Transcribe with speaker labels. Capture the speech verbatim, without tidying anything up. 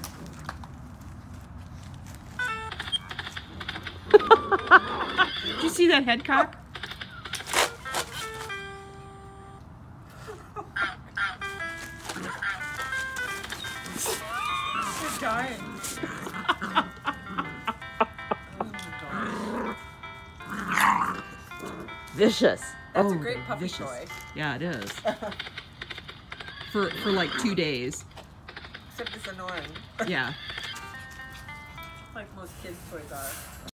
Speaker 1: Did you see that head cock?
Speaker 2: She's dying.
Speaker 1: Vicious.
Speaker 2: That's
Speaker 1: oh,
Speaker 2: a great puppy
Speaker 1: vicious.
Speaker 2: toy.
Speaker 1: Yeah, it is. for for like two days.
Speaker 2: Except it's annoying.
Speaker 1: Yeah.
Speaker 2: Like most kids' toys are.